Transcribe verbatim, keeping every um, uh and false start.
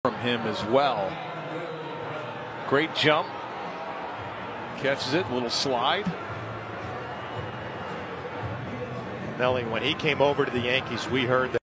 from him as well. Great jump. Catches it, little slide. Nelly, when he came over to the Yankees, we heard that